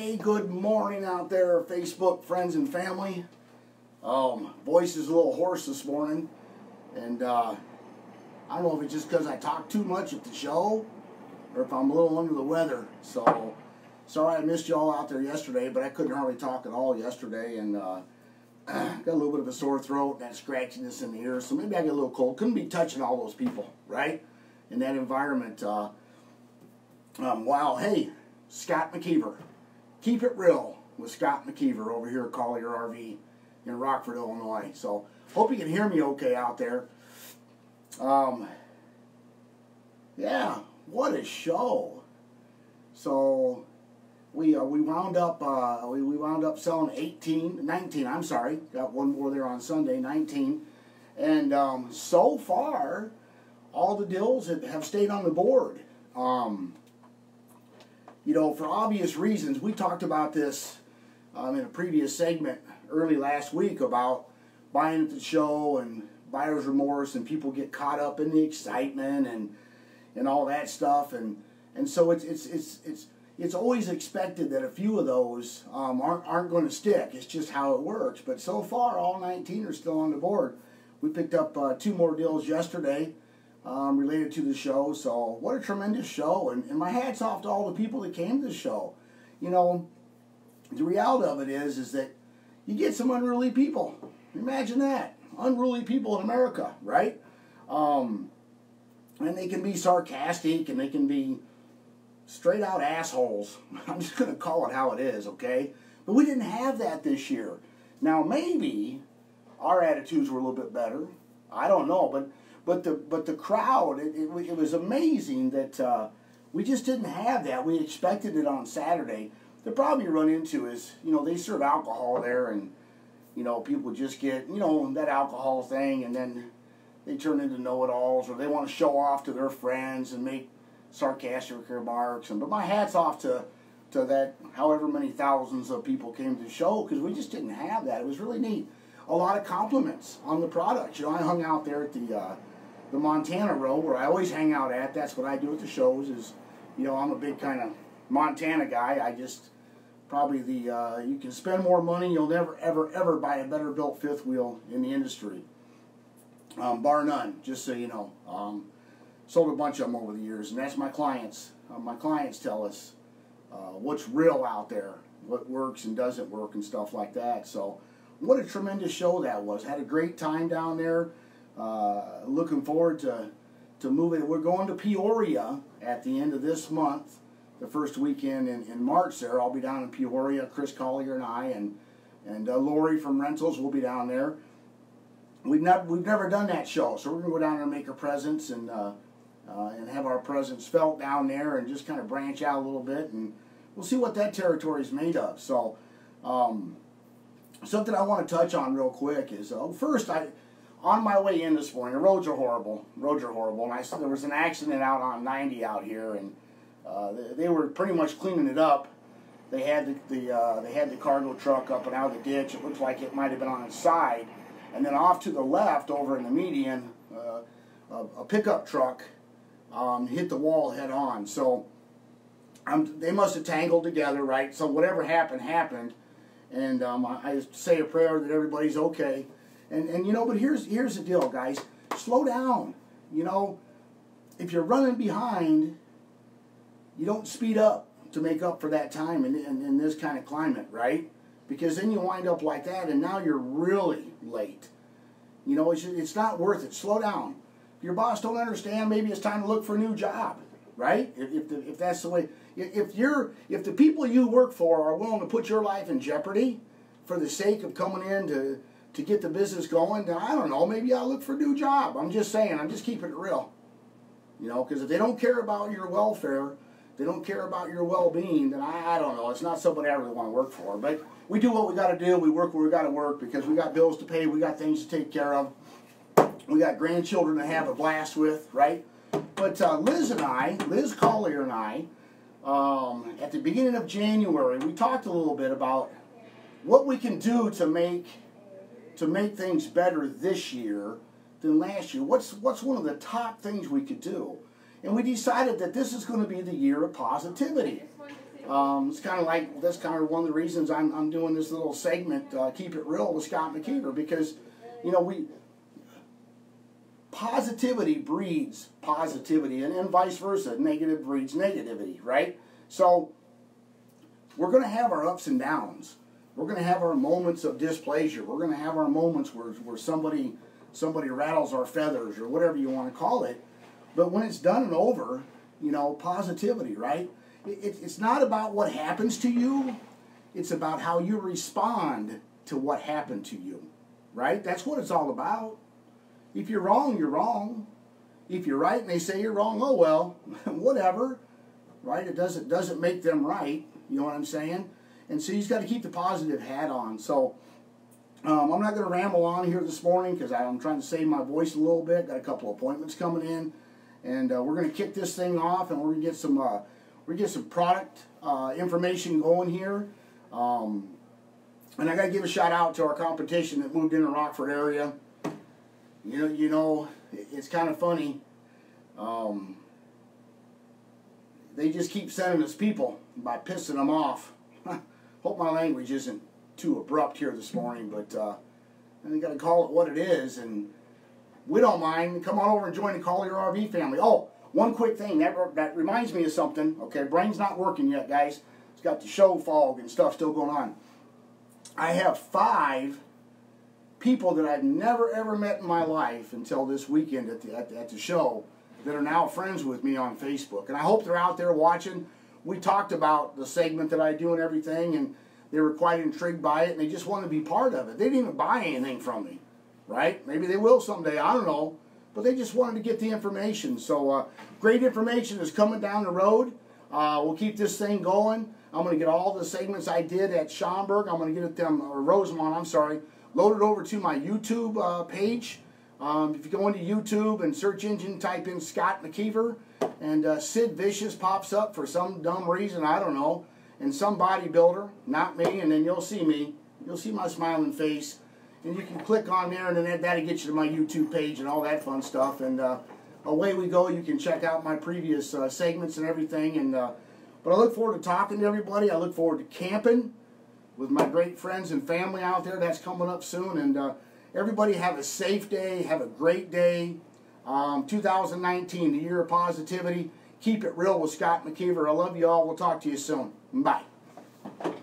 Hey, good morning out there, Facebook friends and family. Voice is a little hoarse this morning, and I don't know if it's just because I talk too much at the show, or if I'm a little under the weather. So, sorry I missed y'all out there yesterday, but I couldn't hardly talk at all yesterday, and got a little bit of a sore throat and that scratchiness in the ear, so maybe I get a little cold. Couldn't be touching all those people, right, in that environment. Wow, hey, Scott McKeever. Keep It Real with Scott McKeever over here at Collier RV in Rockford, Illinois. So, hope you can hear me okay out there. Yeah, what a show. So, we wound up selling 19, I'm sorry. Got one more there on Sunday, 19. And so far, all the deals have stayed on the board. You know, for obvious reasons, we talked about this in a previous segment early last week about buying at the show and buyer's remorse, and people get caught up in the excitement and all that stuff, and so it's always expected that a few of those aren't going to stick. It's just how it works. But so far, all 19 are still on the board. We picked up 2 more deals yesterday. Related to the show, so what a tremendous show, and my hat's off to all the people that came to the show. You know, the reality of it is that you get some unruly people. Imagine that, unruly people in America, right? And they can be sarcastic, and they can be straight out assholes. I'm just going to call it how it is, okay? But we didn't have that this year. Now maybe our attitudes were a little bit better. I don't know, but the crowd, it was amazing that we just didn't have that. We expected it on Saturday. The problem you run into is, you know, they serve alcohol there, and, you know, people just get, you know, that alcohol thing, and then they turn into know-it-alls, or they want to show off to their friends and make sarcastic remarks. But my hat's off to that however many thousands of people came to the show, because we just didn't have that. It was really neat. A lot of compliments on the product. You know, I hung out there at the Montana row, where I always hang out at. That's what I do at the shows. Is, you know, I'm a big kind of Montana guy. I just probably you can spend more money, you'll never ever buy a better built fifth wheel in the industry, bar none. Just so you know, sold a bunch of them over the years, and that's my clients. My clients tell us what's real out there, what works and doesn't work, and stuff like that. So, what a tremendous show that was. Had a great time down there. Looking forward to moving. We're going to Peoria at the end of this month, the first weekend in March there. I'll be down in Peoria. Chris Collier and I and Lori from Rentals will be down there. We've never done that show, so we're going to go down there and make a presence and have our presence felt down there, and just kind of branch out a little bit, and we'll see what that territory is made of. So something I want to touch on real quick is first, on my way in this morning, the roads are horrible. And there was an accident out on 90 out here, and they were pretty much cleaning it up. They had the cargo truck up and out of the ditch. It looked like it might have been on its side, and then off to the left, over in the median, a pickup truck hit the wall head on. So they must have tangled together, right? So whatever happened happened, and I just say a prayer that everybody's okay. And you know, but here's the deal, guys. Slow down. You know, if you're running behind, you don't speed up to make up for that time in this kind of climate, right? Because then you wind up like that, and now you're really late. You know, it's not worth it. Slow down. If your boss don't understand, maybe it's time to look for a new job, right? If that's the way. If the people you work for are willing to put your life in jeopardy for the sake of coming in to get the business going, then I don't know, maybe I'll look for a new job. I'm just saying, I'm just keeping it real. You know, because if they don't care about your welfare, they don't care about your well-being, then I don't know, it's not somebody I really want to work for. But we do what we got to do, we work where we got to work, because we got bills to pay, we got things to take care of, we got grandchildren to have a blast with, right? But Liz Collier and I, at the beginning of January, we talked a little bit about what we can do to make things better this year than last year. What's one of the top things we could do? And we decided that this is going to be the year of positivity. It's kind of like, that's kind of one of the reasons I'm doing this little segment, Keep It Real with Scott McKeever, because, you know, positivity breeds positivity, and vice versa. Negative breeds negativity, right? So we're going to have our ups and downs. We're going to have our moments of displeasure. We're going to have our moments where somebody rattles our feathers, or whatever you want to call it. But when it's done and over, you know, positivity, right? It's not about what happens to you. It's about how you respond to what happened to you, right? That's what it's all about. If you're wrong, you're wrong. If you're right and they say you're wrong, oh well, whatever, right? It doesn't make them right. You know what I'm saying? And so you just got to keep the positive hat on. So I'm not going to ramble on here this morning because I'm trying to save my voice a little bit. Got a couple appointments coming in, and we're going to kick this thing off, and we're going to get some product information going here. And I got to give a shout out to our competition that moved in the Rockford area. You know, it's kind of funny. They just keep sending us people by pissing them off. Hope my language isn't too abrupt here this morning, but I got to call it what it is, and we don't mind. Come on over and join the Collier RV family. Oh, one quick thing that reminds me of something. Okay, brain's not working yet, guys. It's got the show fog and stuff still going on. I have 5 people that I've never ever met in my life until this weekend at the show that are now friends with me on Facebook, and I hope they're out there watching. We talked about the segment that I do and everything, and they were quite intrigued by it, and they just wanted to be part of it. They didn't even buy anything from me, right? Maybe they will someday, I don't know, but they just wanted to get the information. So great information is coming down the road. We'll keep this thing going. I'm going to get all the segments I did at Schaumburg. I'm going to get them, or Rosemont, I'm sorry, loaded over to my YouTube page. If you go into YouTube and search engine, type in Scott McKeever, and Sid Vicious pops up for some dumb reason, I don't know, and some bodybuilder, not me, and then you'll see me. You'll see my smiling face, and you can click on there, and then that'll get you to my YouTube page and all that fun stuff, and away we go. You can check out my previous segments and everything, and but I look forward to talking to everybody. I look forward to camping with my great friends and family out there. That's coming up soon, and everybody have a safe day. Have a great day. 2019, the year of positivity. Keep it real with Scott McKeever. I love you all. We'll talk to you soon. Bye.